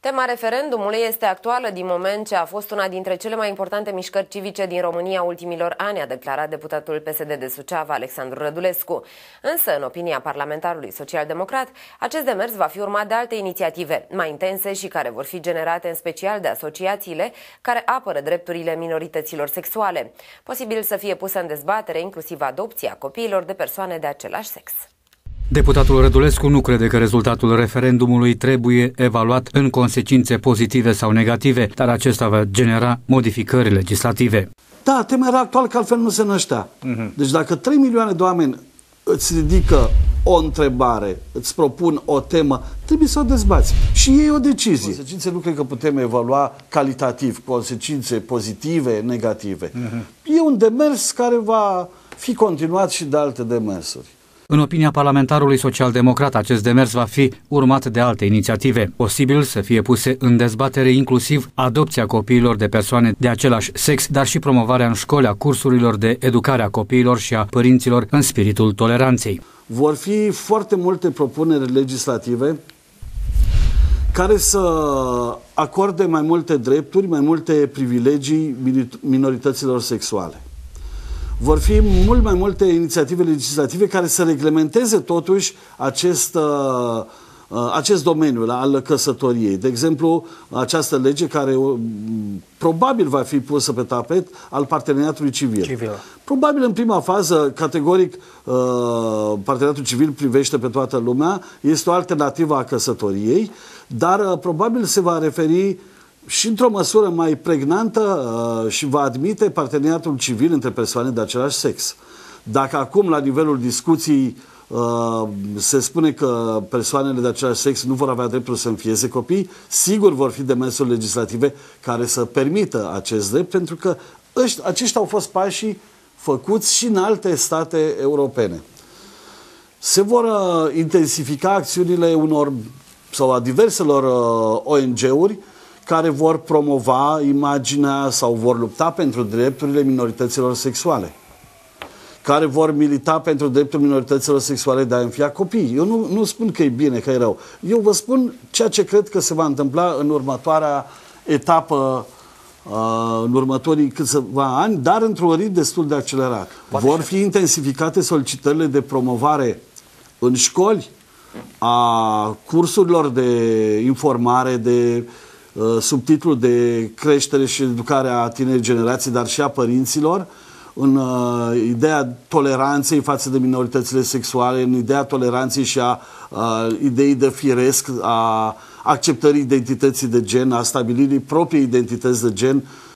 Tema referendumului este actuală din moment ce a fost una dintre cele mai importante mișcări civice din România ultimilor ani, a declarat deputatul PSD de Suceava, Alexandru Rădulescu. Însă, în opinia parlamentarului social-democrat, acest demers va fi urmat de alte inițiative mai intense și care vor fi generate în special de asociațiile care apără drepturile minorităților sexuale. Posibil să fie pusă în dezbatere inclusiv adopția copiilor de persoane de același sex. Deputatul Rădulescu nu crede că rezultatul referendumului trebuie evaluat în consecințe pozitive sau negative, dar acesta va genera modificări legislative. Da, tema era actuală, că altfel nu se năștea. Deci dacă 3 milioane de oameni îți ridică o întrebare, îți propun o temă, trebuie să o dezbați. Și iei o decizie. Consecințe nu cred că putem evalua calitativ, consecințe pozitive, negative. E un demers care va fi continuat și de alte demersuri. În opinia parlamentarului social-democrat, acest demers va fi urmat de alte inițiative. Posibil să fie puse în dezbatere inclusiv adopția copiilor de persoane de același sex, dar și promovarea în școli a cursurilor de educare a copiilor și a părinților în spiritul toleranței. Vor fi foarte multe propuneri legislative care să acorde mai multe drepturi, mai multe privilegii minorităților sexuale. Vor fi mult mai multe inițiative legislative care să reglementeze totuși acest domeniu al căsătoriei. De exemplu, această lege care probabil va fi pusă pe tapet al parteneriatului civil. Probabil în prima fază, categoric, parteneriatul civil privește pe toată lumea, este o alternativă a căsătoriei, dar probabil se va referi și într-o măsură mai pregnantă și va admite parteneriatul civil între persoane de același sex. Dacă acum, la nivelul discuției, se spune că persoanele de același sex nu vor avea dreptul să înfieze copii, sigur vor fi demersuri legislative care să permită acest drept, pentru că aceștia au fost pașii făcuți și în alte state europene. Se vor intensifica acțiunile unor sau a diverselor ONG-uri care vor promova imaginea sau vor lupta pentru drepturile minorităților sexuale, care vor milita pentru dreptul minorităților sexuale de a înfia copii. Eu nu spun că e bine, că e rău. Eu vă spun ceea ce cred că se va întâmpla în următoarea etapă, în următorii câțiva ani, dar într-un ritm destul de accelerat. Vor fi intensificate solicitările de promovare în școli a cursurilor de informare, de subtitlul de creștere și educare a tinerii generații, dar și a părinților, în ideea toleranței față de minoritățile sexuale, în ideea toleranței și a ideii de firesc, a acceptării identității de gen, a stabilirii propriei identități de gen